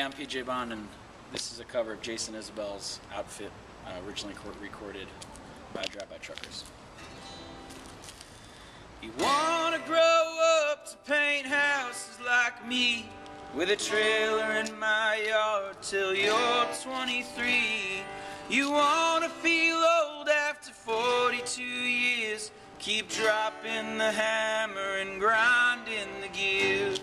I'm PJ Bond, and this is a cover of Jason Isabel's Outfit, originally recorded by Drive-By Truckers. You wanna grow up to paint houses like me, with a trailer in my yard till you're 23. You wanna feel old after 42 years, keep dropping the hammer and grinding the gears.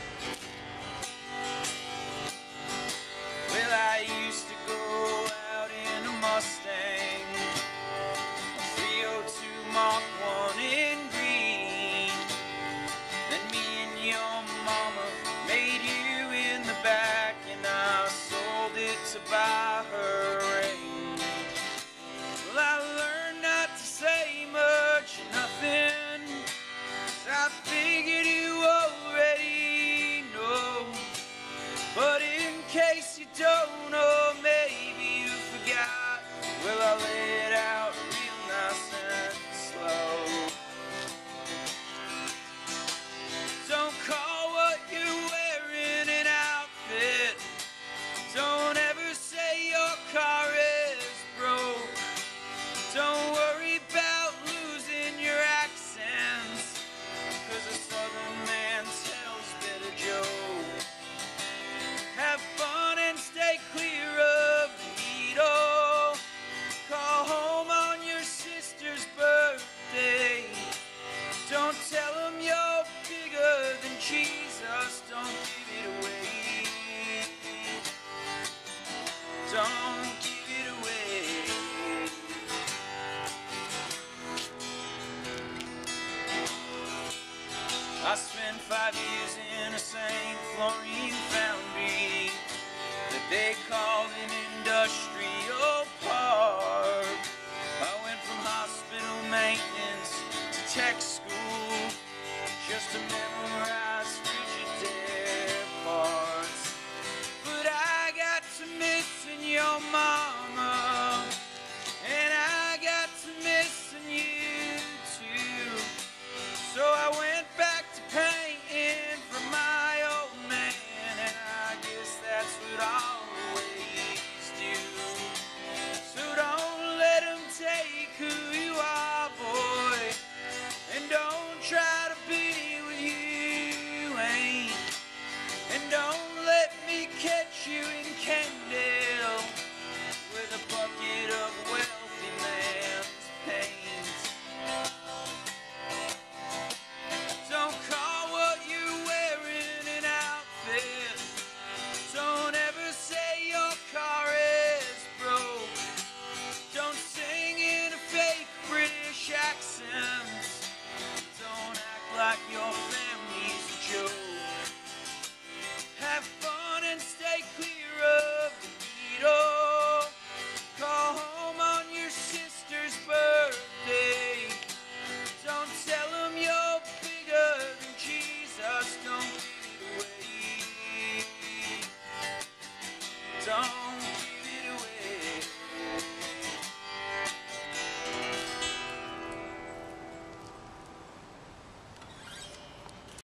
Well, I used to go out in a Mustang, a 302 Mark 1 in green. Then me and your mama made you in the back, and I sold it to buy her a ring. Well, I learned not to say much or nothing, 'cause I figured you already know. But in case you don't, or maybe you forgot, well, I lay it out real nice and slow. Don't call what you're wearing an outfit. Don't ever say your car is broke. Don't worry about losing your accents, 'cause a southern man tells better jokes. Have fun and stay clear of the heat. Oh, call home on your sister's birthday. Don't tell them you're bigger than Jesus. Don't give it away. Don't give it away. I spent 5 years in a St. Florine foundry that they called an